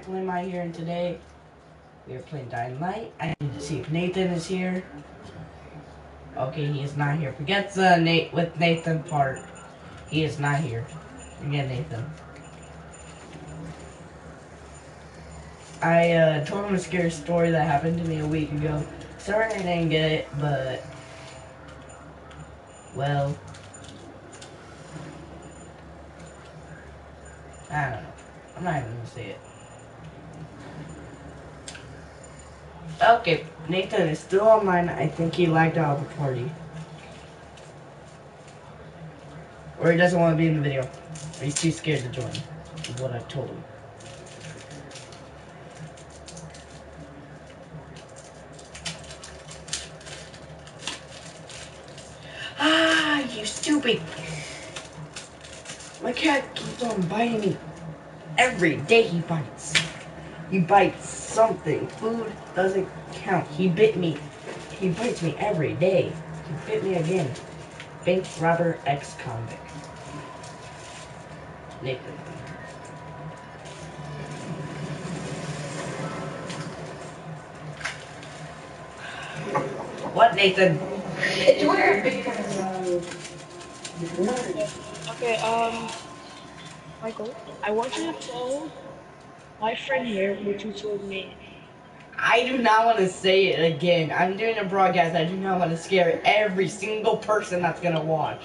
Pickle and I here, and today we are playing Dynamite. I need to see if Nathan is here. Okay, he is not here. Forget the with Nathan part. He is not here. Forget Nathan. I told him a scary story that happened to me a week ago. Sorry I didn't get it, but well, I don't know. I'm not even gonna say it. Okay, Nathan is still online. I think he lagged out of the party. Or he doesn't want to be in the video. Or he's too scared to join. Is what I told him. Ah, you stupid! My cat keeps on biting me. Every day he bites. He bites something. Food doesn't count. He bit me. He bites me every day. He bit me again. Bank robber ex-convict. Nathan. What, Nathan? It's weird because Okay, Michael, I want you to tell my friend here what you told me. I do not want to say it again. I'm doing a broadcast. I do not want to scare every single person that's gonna watch.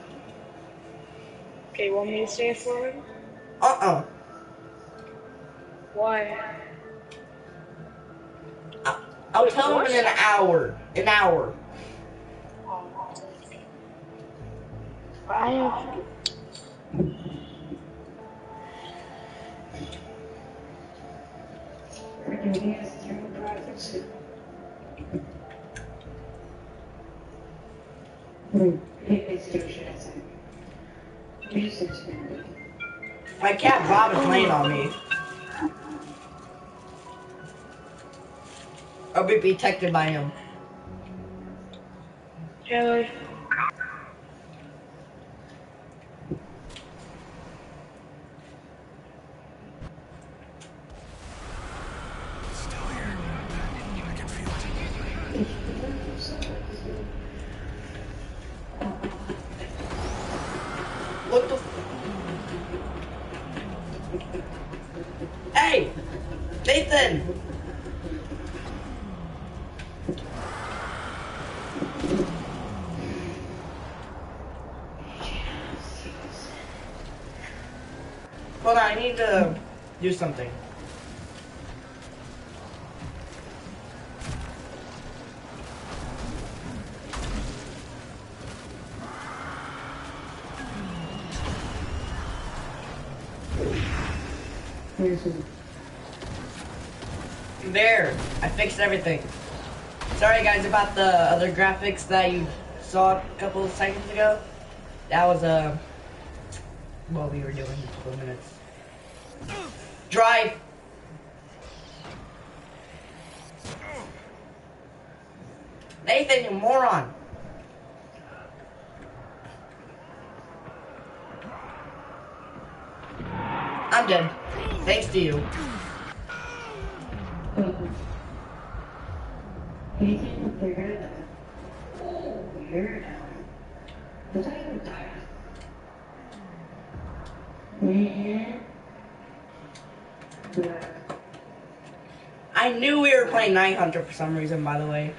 Okay, want me to say it for him? Why? I'll tell him in an hour. An hour. I have. My cat Bob is laying on me. I'll be protected by him. Taylor. What the? Hey, Nathan. Hold on, I need to do something. There, I fixed everything. Sorry guys about the other graphics that you saw a couple of seconds ago. That was what we were doing in a couple of minutes. Drive! Nathan, you moron! I'm dead. Thanks to you. I knew we were playing Night Hunter for some reason, by the way.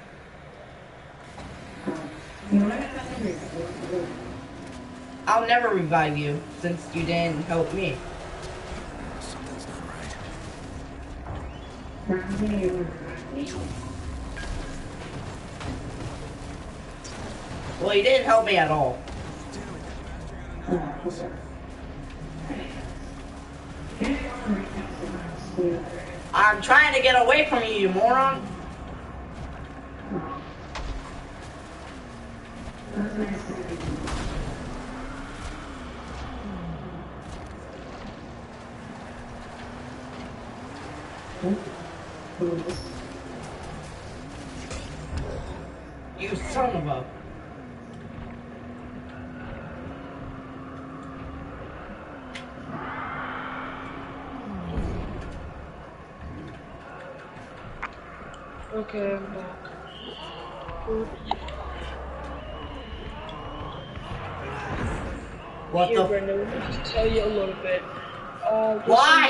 I'll never revive you, since you didn't help me. Something's not right. Well, you didn't help me at all. I'm trying to get away from you, you moron. You son of a... Okay, I'm back. Good. What Here, the? Brenda, let me just tell you a little bit. Why?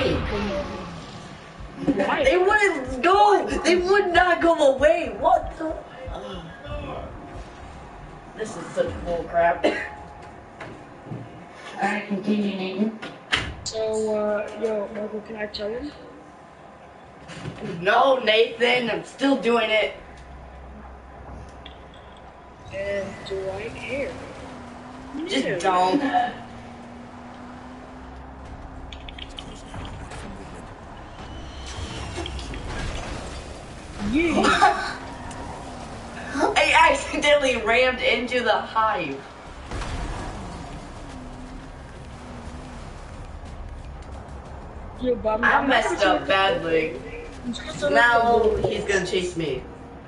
Why? They wouldn't go. They would not go away. What the? This is such bull crap. Alright, continue, Nathan. So, yo, Michael, can I tell him? No, Nathan. I'm still doing it. And do I care? Just No. don't. Yeah. I accidentally rammed into the hive. Yo, but I I'm messed up badly. Now he's gonna chase me.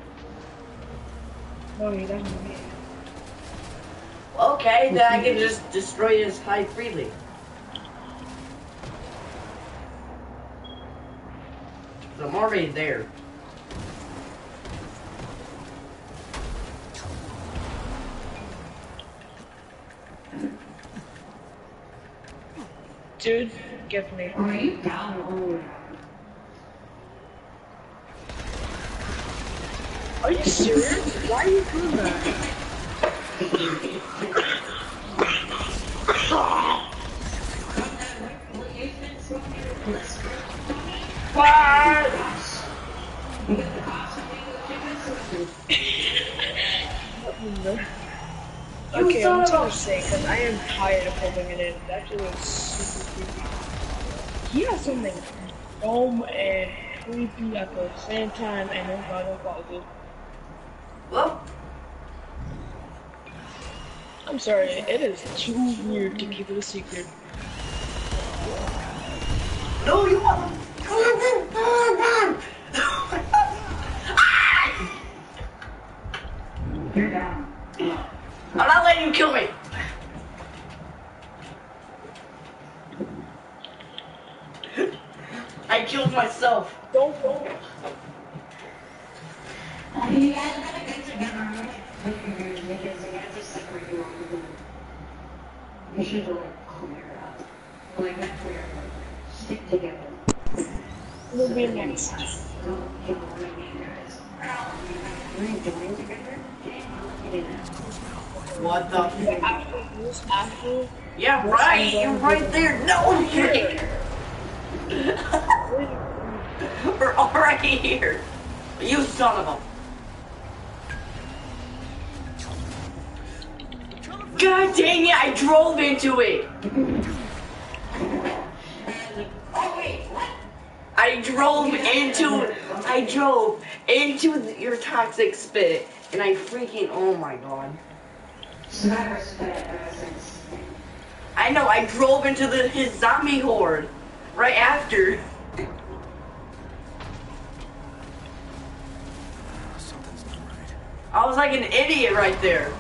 No, he doesn't. Okay, then I can just destroy his hive freely. I'm already there. Dude, get me. Are you down? Are you serious? Why are you doing that? Okay, I'm just gonna say, because I am tired of holding it in. That shit was super creepy. He has something dumb and creepy at the same time, and oh god, oh god, dude. Well, I'm sorry, it is too weird to keep it a secret. no, you want. You're down. I'm not letting you kill me. I killed myself. Don't. You guys gotta get together. Because you guys are separate. You should like clear up. Like not clear up. Stick together. We'll be next. Don't kill one of you guys. We're joining together. What the? After. Yeah, right. You're right there. No, you're here. We're already here. You son of a. God dang it! I drove into it. I drove into your toxic spit, and I freaking, oh my god. I know, I drove into his zombie horde right after. Something's not right. I was like an idiot right there.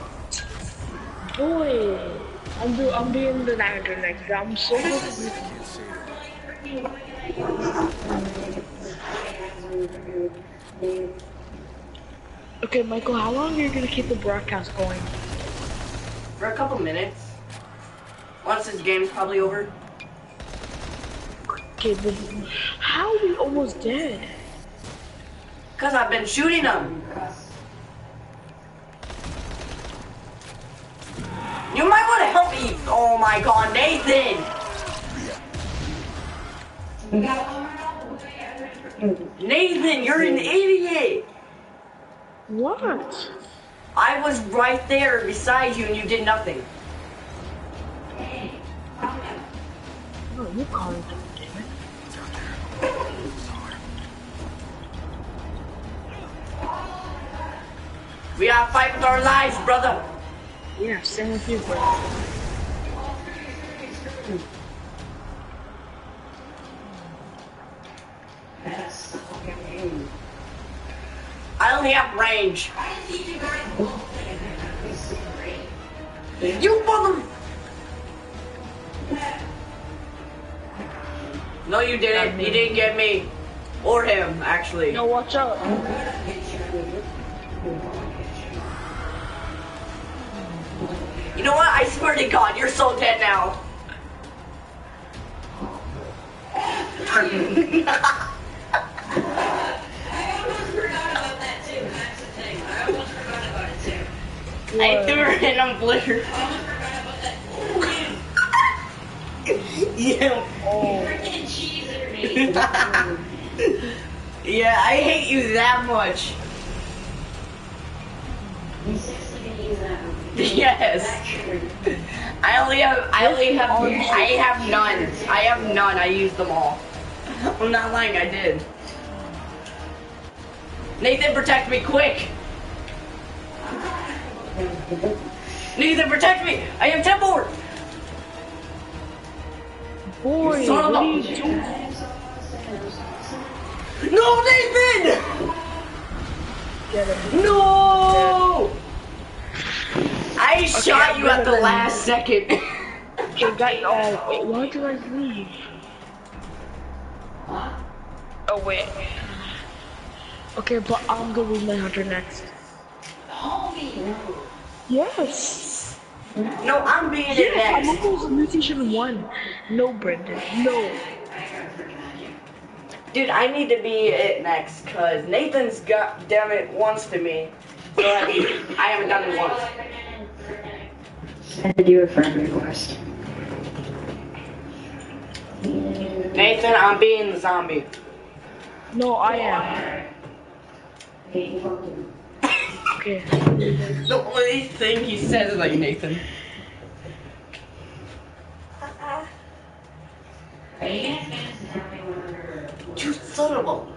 Boy, I'm being the actor next. I'm so Can't see her. Okay, Michael, how long are you gonna keep the broadcast going? For a couple minutes. Once this game's probably over. Okay, but how are we almost dead? Because I've been shooting them. You might want to help me. Oh my god, Nathan! Nathan, you're an idiot! What? I was right there beside you and you did nothing. Oh, you calling him, damn it. It's out there. It's hard. We gotta fight with our lives, brother. Yeah, same with you, bro. I only have range. You mother... No, you didn't. You didn't get me. Or him, actually. No, watch out. You know what? I swear to God, you're so dead now. I threw her in on Blizzard. Yeah. Oh, Yeah, I hate you that much. Yes. I have none. I have none. I used them all. I'm not lying, I did. Nathan, protect me, quick! Nathan, protect me! I am Timber! boy, Son of what a- are you doing? No, Nathan! Get him. No! I shot you at the last second. Okay, guys, oh, wait, why did I leave? Oh, wait. Okay, but I'm gonna lose my hunter next. Yes! No, I'm being it Yes, I'm next. almost mutation 1. No, Brendan, no. Dude, I need to be it next, cause Nathan's got damn it once to me. So I haven't done it once. I had to do a friend request. Nathan, I'm being the zombie. No, I am. Okay. The only thing he says is like, Nathan. You son of a...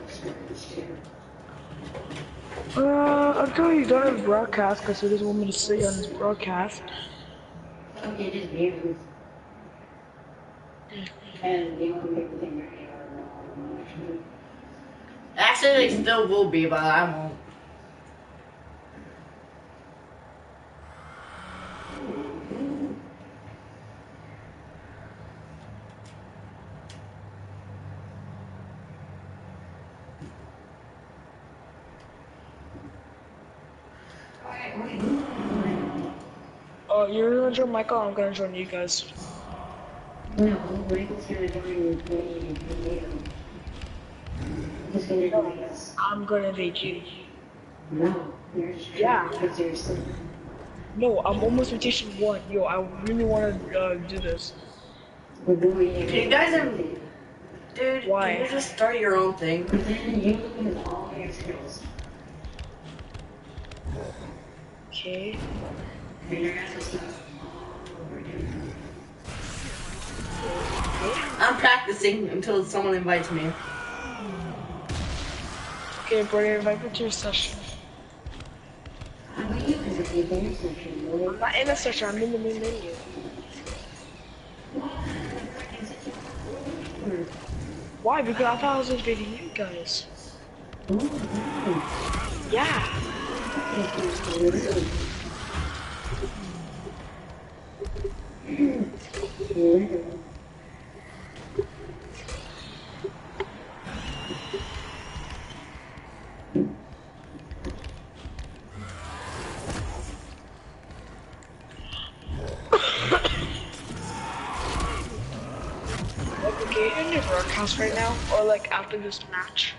Until he's done his broadcast, because he doesn't want me to say on his broadcast. Okay, just mute. And you want to make the thing right here. Actually, they still will be, but I won't. You're gonna join Michael, I'm gonna join you guys. No, Michael's gonna join the video. He's gonna join us. I'm gonna invade you. No, you're just Yeah. because you're still. No, I'm almost mutation 1. Yo, I really wanna do this. We're going to You guys are... Dude, Why? can you just start your own thing? But then you lose all your skills. Okay. And you're gonna have to start all over again. I'm practicing until someone invites me. Okay, Brody, invite me to your session. How about you? Because if you dance session, I'm not in a session, I'm in the main menu. Why? Because I thought I was invading you guys. Yeah. Okay, in your broadcast right now, or like after this match.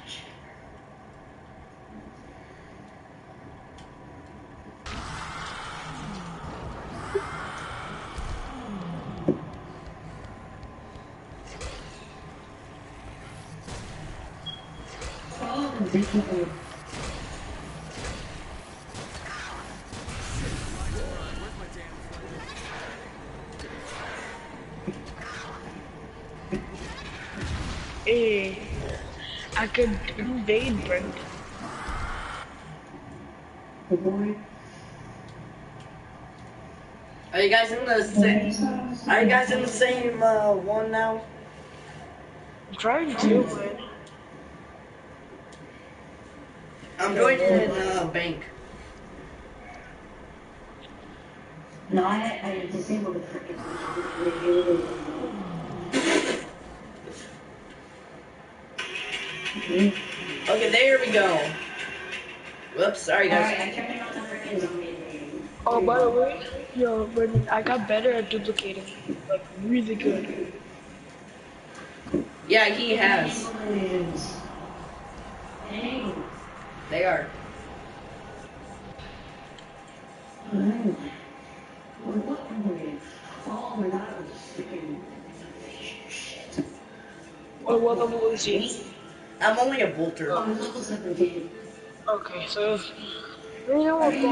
Hey, I could invade Brent. Are you guys in the same... Are you guys in the same one now? I'm trying to, but I'm joining bank. No, I disabled the freaking review. Okay, there we go. Whoops, sorry guys. Alright, I turned on the freaking zombie thing. Oh, by the way, yo, Brendan, I got better at duplicating. Like, really good. Yeah, he has. Hey. They are. What level is he? I'm only a bolter. Okay, so, you know what,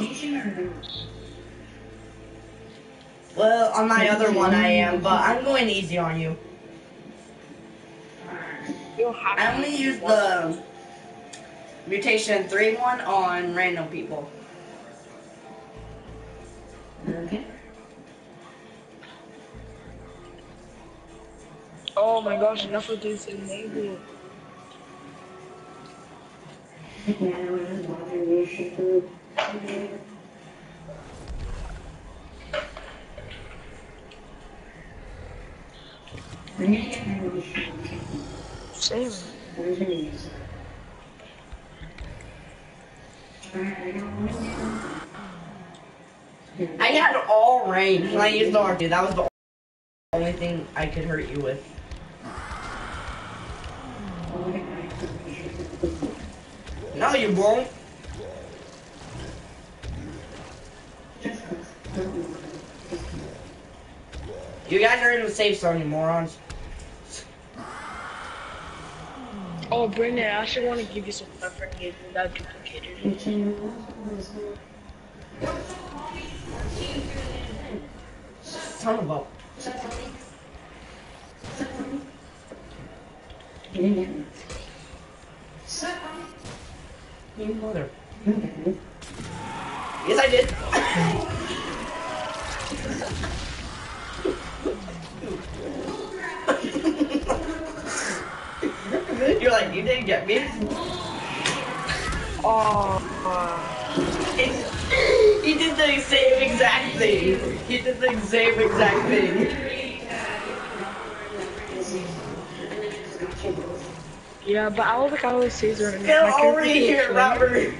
Well, on my other one I am, but I'm going easy on you. you don't have I to. only use the mutation 3 one on random people. Okay. Oh my gosh, enough of this enable. Same. I had all range when I used the R2. That was the only thing I could hurt you with. No, you won't. You guys are in the safe zone, you morons. Oh, Brendan, I actually want to give you some preference without duplicated. Son of a... You mother... Yes, I did. You're like, you didn't get me. Oh, He did the same exact thing. He did the same exact thing. yeah, but I was like, I was Caesar. And Get my character over here, was Robert.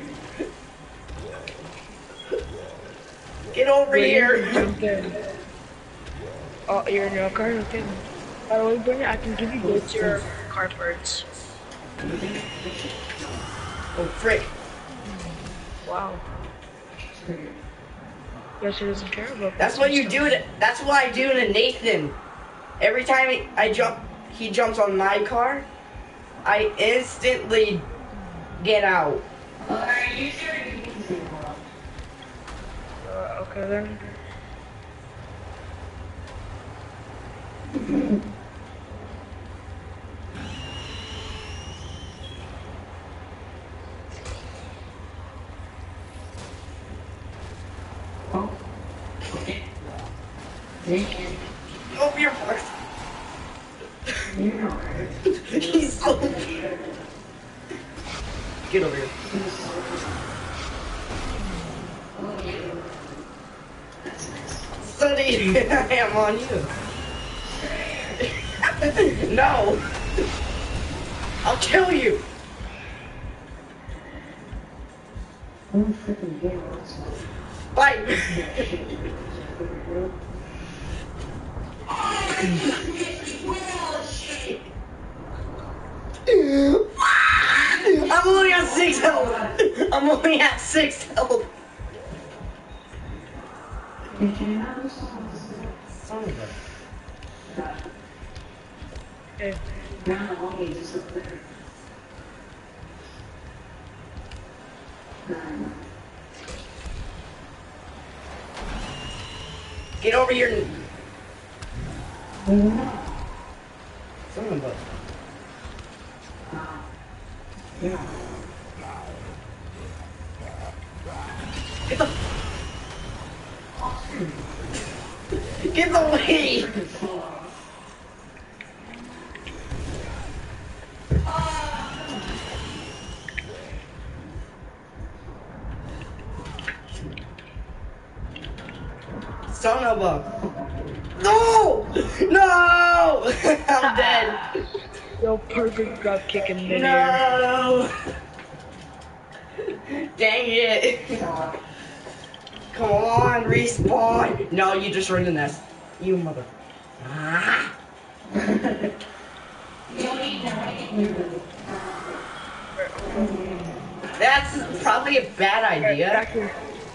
Get over Wait, here. jump in. Oh, you're in your car? Okay. By the way, Brendan, I can give you both your car parts. Oh, frick. Wow. Guess he doesn't care about That's what you do. That's what I do to Nathan. Every time I jump, he jumps on my car. I instantly get out. Okay then. Oh, you're first. He's so... Get over here. Sonny, I am on you. No. I'll kill you. Fight. I'm only at 6 health. I'm only at 6 health. Son of a... Okay. Get over here. Son of a... Get the... Get away! Son of a... No! No! I'm dead. Yo, perfect drop kick in midair. No! Dang it. Come on, respawn. No, you just ruined the nest. You mother. Ah. That's probably a bad idea. Back here.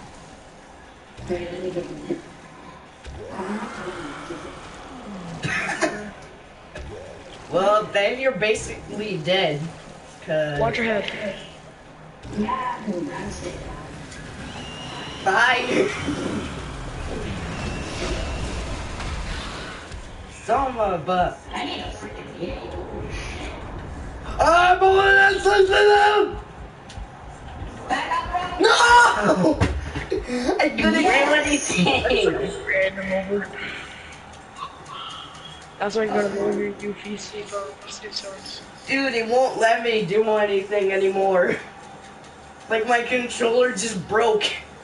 Well, then you're basically dead. Watch your head. Bye. Soma, but. I'm gonna listen to them! No! I couldn't do anything! Random over. That's why you gotta move your UPC source. Dude, it won't let me do anything anymore. Like my controller just broke.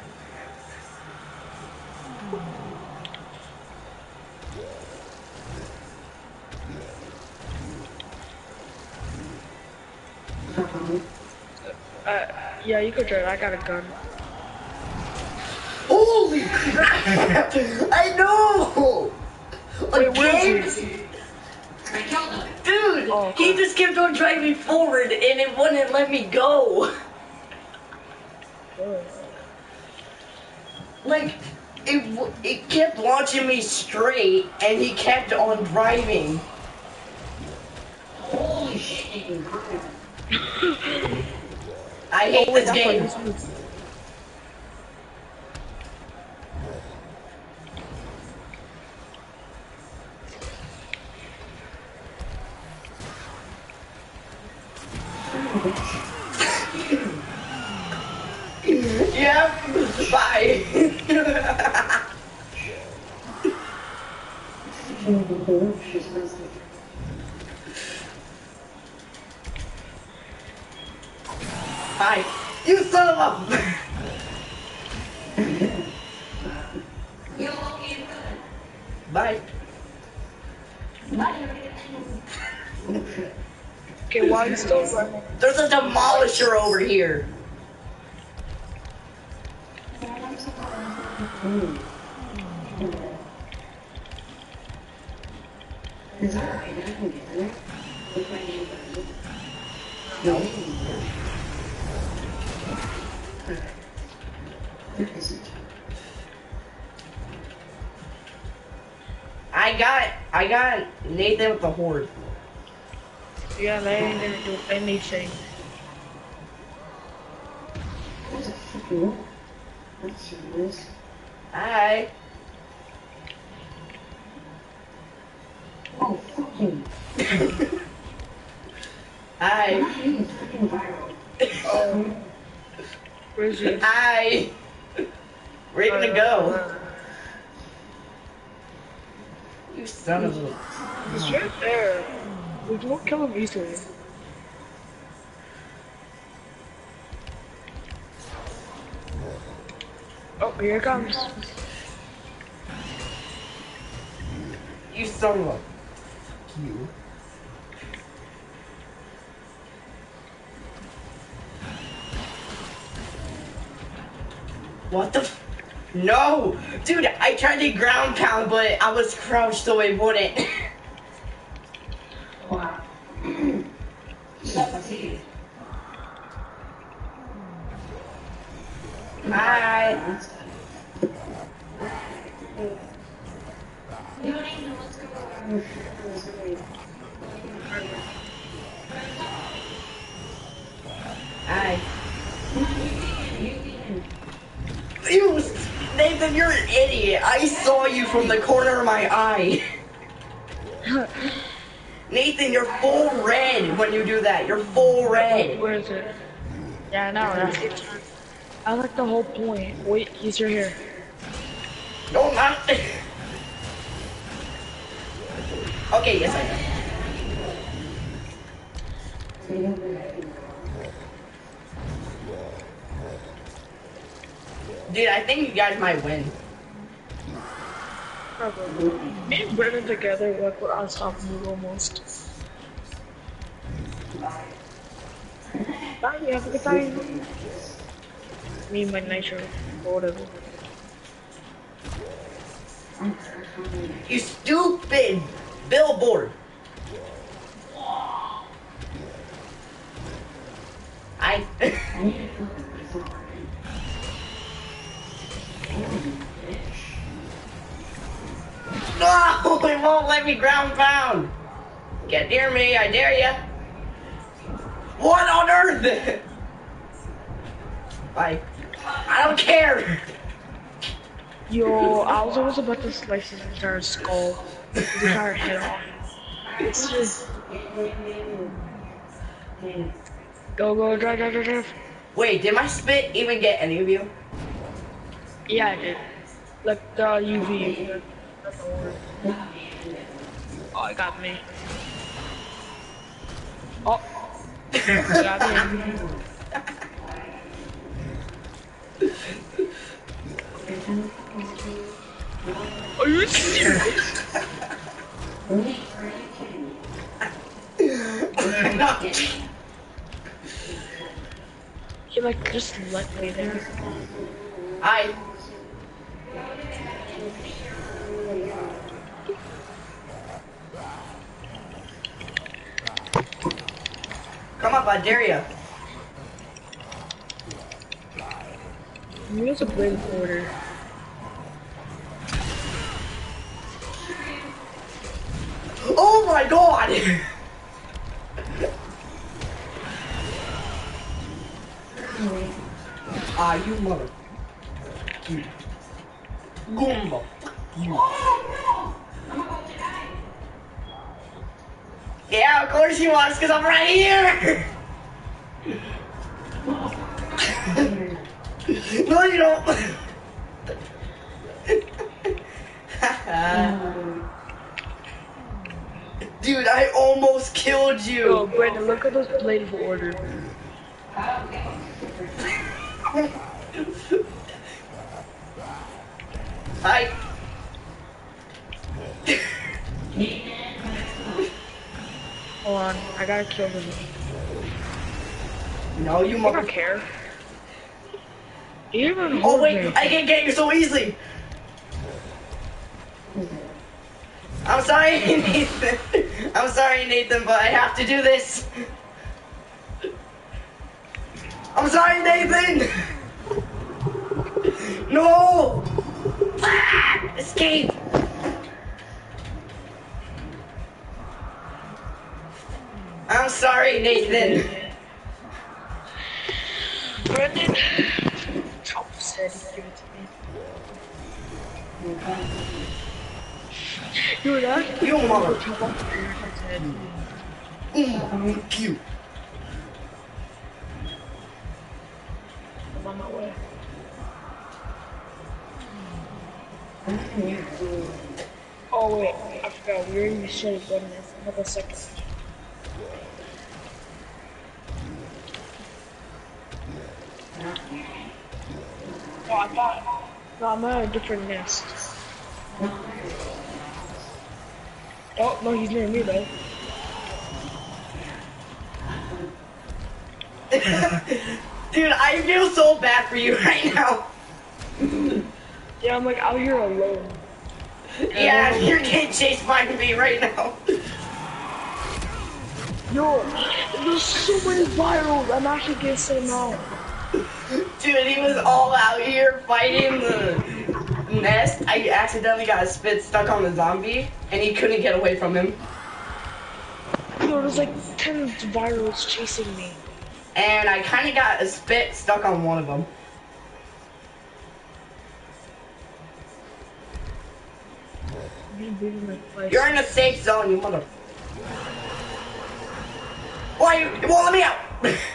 Yeah, you could try it. I got a gun. Holy crap! I know! Wait, where Again? is he? Dude, Oh, he okay. just kept on driving forward and it wouldn't let me go. Like, it kept launching me straight and he kept on driving. Holy shit. I hate this That's why game. this was- Yep, bye. Bye. You son of a... Bye. Okay, why are you still running? There's a demolisher over here. No. I got Nathan with the horde. Yeah, they ain't gonna do anything. Hi. Oh, fuck you. Hi. Fucking viral. Where's he? Hi. Where you gonna go? You son of a... He's right there. We won't kill him easily. Oh, here it comes. You son of a... You. What the f... No! Dude, I tried to ground pound, but I was crouched so it wouldn't. Wow. Hi. Hi. You, Nathan, you're an idiot. I saw you from the corner of my eye. Nathan, you're full red when you do that. You're full red. Where is it? Yeah, I know. That's it. I like the whole point. Wait, he's right here. No, not. Okay, yes, I know. Dude, I think you guys might win. Probably. Me and Brennan together, like, we're unstoppable almost. Bye, you have a good time. Me and my nitro, or whatever. You stupid billboard. I. No, it won't let me ground pound. Get near me, I dare ya. What on earth? I don't care. Yo, I was almost about to slice his entire skull, his entire head off. It's just go, drive. Wait, did my spit even get any of you? Yeah, I did. Like the UV. That's the word. Oh, it got me. Oh, it got me. Are you serious? He like just let me there. I. Come up, I dare ya. Here's a blade quarter. Oh my god! You mother. You. Goomba. You. Yeah, of course he was, because I'm right here! No, you don't. Dude, I almost killed you. Yo, Brandon, look at this blade of order. Hi. Hold on, I gotta kill him. No, you I mother. don't care. You even Oh hold wait, me. I can't get you so easily. I'm sorry, Nathan. I'm sorry, Nathan, but I have to do this. I'm sorry, Nathan. No. Ah, escape. I'm sorry, Nathan. Brandon. Chop said he'd give it to me. You heard that? You mother. Chop off your head. You. I'm on my way. Oh wait, I forgot. We already should have done this. Another second. Oh, I thought. No, I'm at a different nest. Oh no, he's near me though. Dude, I feel so bad for you right now. Yeah, I'm like out here alone. Yeah, you're getting chased by me right now. Yo, there's so many virals. I'm actually getting so now. Dude, he was all out here fighting the nest. I accidentally got a spit stuck on the zombie, and he couldn't get away from him. Yo, there's like 10 virals chasing me. And I kind of got a spit stuck on one of them. You're in a safe zone, you mother. Why? You won't let me out.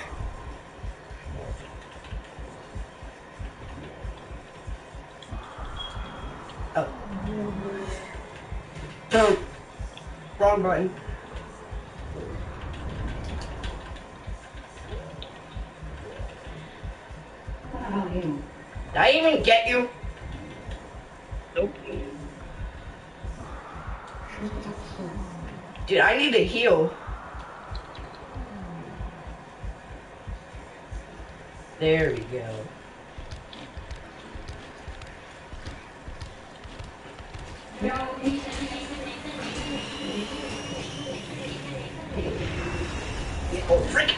Oh. No. Wrong button. Did I even get you? Nope. Dude, I need to heal. There we go. Oh, frick!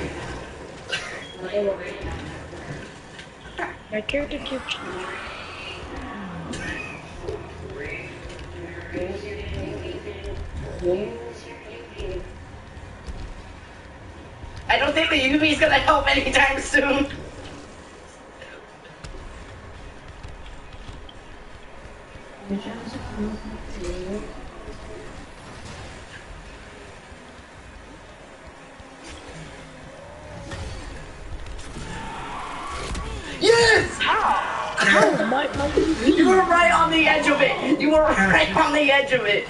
My character keeps. I don't think the UV's gonna help anytime soon. Yes! How? My You were right on the edge of it. You were right on the edge of it.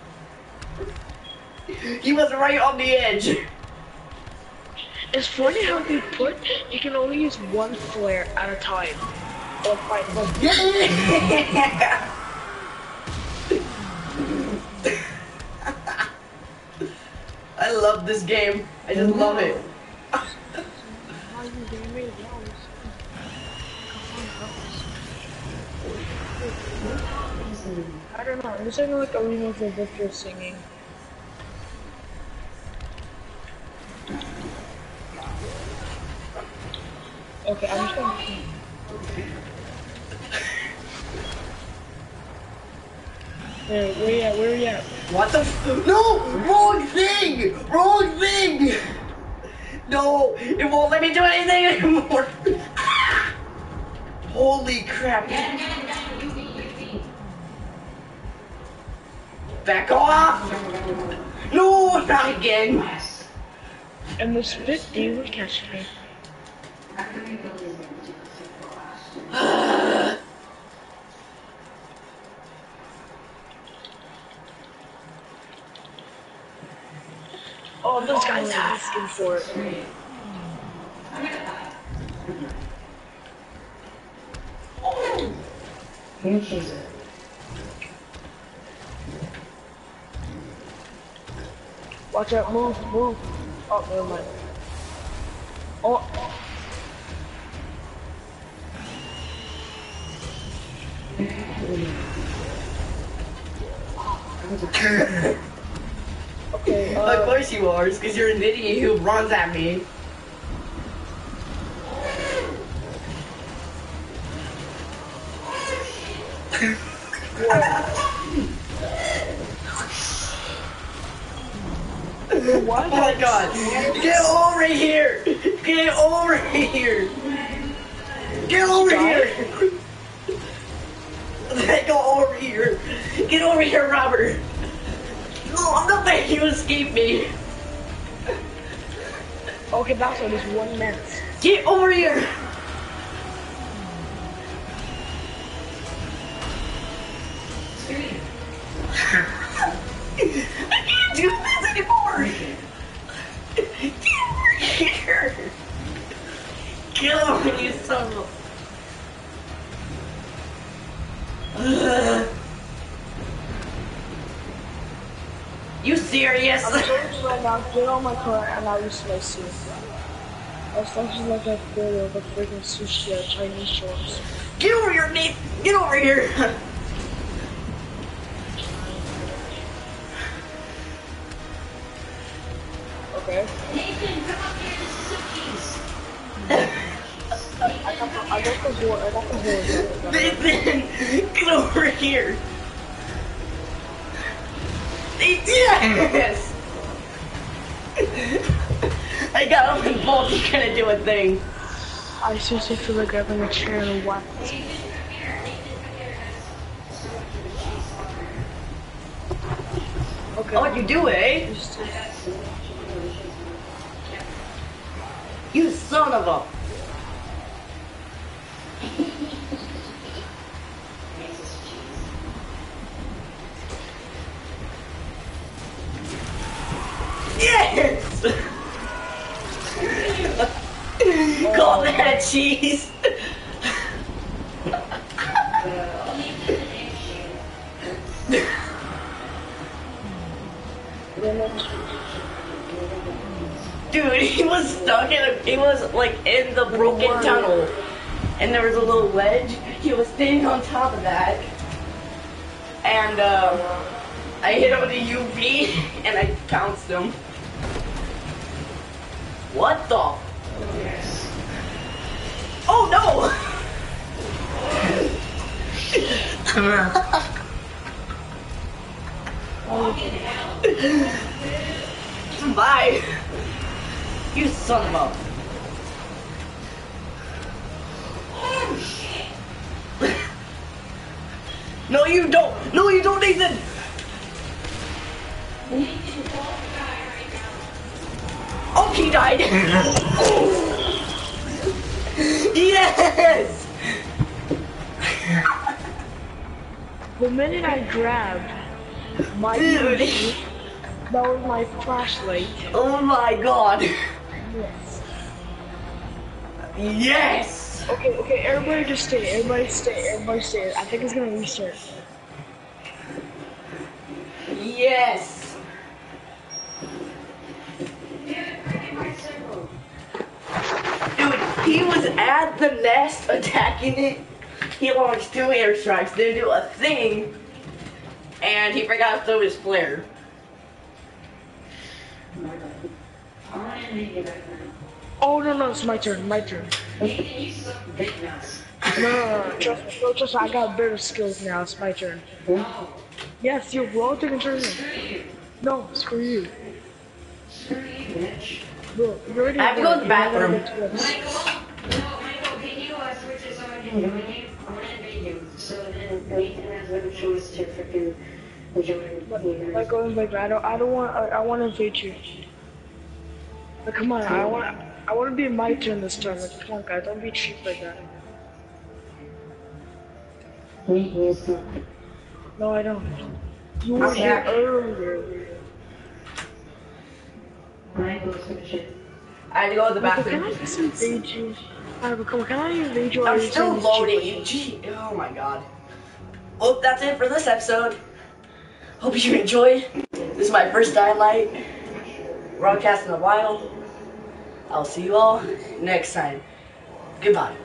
He was right on the edge. It's funny how they put you can only use one flare at a time. Or fight. Yeah! I love this game. I just love it. I don't know. It's like a remake of Victor singing. Okay, I'm just gonna. Where you at? What the No! Wrong thing! Wrong thing! No! It won't let me do anything anymore! Holy crap! Back off! No! Not again! And the spit demon catch me. Oh, this guy's asking for it. Watch out, move. Oh, never mind. Oh. Okay, of course you are, because you're an idiot who runs at me. What? Oh my god! Get over here! Get over here! Get over here! Go over here! Get over here, Robert! No, I'm not letting you escape me! Okay, that's what is 1 minute. Get over here! I can't do this anymore! Get over here! Get over here, you son of a... You serious? I'm telling you right now, get on my car and I'll use my suit. That's actually like a video of a freaking sushi at Chinese shores. Get over here, Nate! Get over here! Okay. Nathan, come up here, this is I got the board. Nathan! Get over here! Yes! I got him involved, he's gonna do a thing. I seriously feel like grabbing a chair and a what? Okay. Oh, what you do, eh? You son of a... Yes! Call that cheese! Dude, he was stuck he was like in the broken tunnel. And there was a little ledge. He was standing on top of that. and I hit him with a UV, and I pounced him. What the? Oh no! Bye! You son of a... No you don't! No you don't, Nathan! Oh, he died! Yes! The minute I grabbed my Dude. UV, that was my flashlight. Oh my god! Yes. Yes! Okay, everybody just stay. Everybody stay. I think it's gonna restart. Yes! Dude, he was at the nest attacking it. He launched 2 airstrikes, didn't do a thing, and he forgot to throw his flare. Oh no, it's my turn. No, trust me, I got better skills now. It's my turn. Yes, you're well taking turn. No, screw you. Bro, you already I have to go to the bathroom. Michael, can you switch this on and join you? I want to invade you. So then Nathan has a choice to freaking join. Michael, invade me. I want to invade you. Like, come on, I want to be my turn this time. Like, come on, guys, don't be cheap like that. No, I don't. You were here earlier. I had to go to the Michael, can bathroom. I just invade you? Alright, come on, can I invade you? I'm still loading. You gee, oh my god. Well, that's it for this episode. Hope you enjoyed. This is my first Dying Light broadcast in a while. I'll see you all next time. Goodbye.